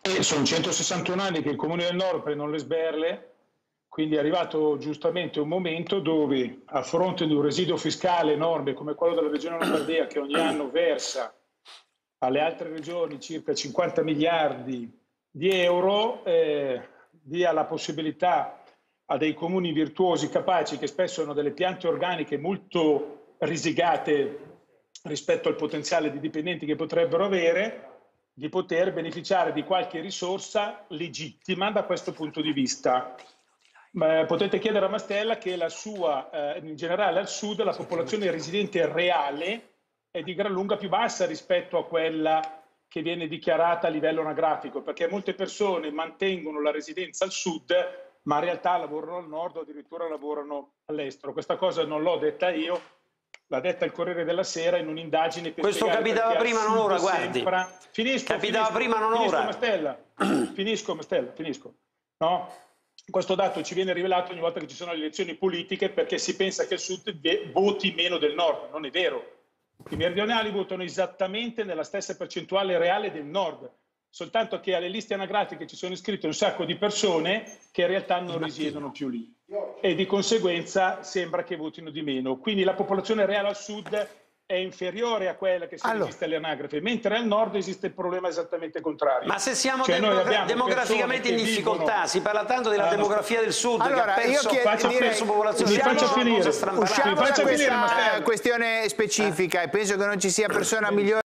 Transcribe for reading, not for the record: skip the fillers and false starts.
E sono 161 anni che il Comune del Nord prendono le sberle, quindi è arrivato giustamente un momento dove, a fronte di un residuo fiscale enorme come quello della Regione Lombardia, che ogni anno versa alle altre regioni circa 50 miliardi di euro, dia la possibilità a dei comuni virtuosi, capaci, che spesso hanno delle piante organiche molto risicate rispetto al potenziale di dipendenti che potrebbero avere, di poter beneficiare di qualche risorsa legittima da questo punto di vista. Potete chiedere a Mastella che la sua, in generale al sud, la popolazione residente reale è di gran lunga più bassa rispetto a quella che viene dichiarata a livello anagrafico, perché molte persone mantengono la residenza al sud, ma in realtà lavorano al nord o addirittura lavorano all'estero. Questa cosa non l'ho detta io, l'ha detta il Corriere della Sera in un'indagine per Questo capitava prima, non ora, guardi. Capitava prima, non ora. Finisco, Mastella. No? Questo dato ci viene rivelato ogni volta che ci sono le elezioni politiche, perché si pensa che il sud voti meno del nord. Non è vero. I meridionali votano esattamente nella stessa percentuale reale del nord, soltanto che alle liste anagrafiche ci sono iscritte un sacco di persone che in realtà non risiedono più lì e di conseguenza sembra che votino di meno. Quindi la popolazione reale al sud è inferiore a quella che si registra alle anagrafe, mentre al nord esiste il problema esattamente contrario. Ma se siamo demograficamente in difficoltà, si parla tanto della demografia del sud, allora, che ha perso popolazione. Usciamo da questa questione specifica e penso che non ci sia persona migliore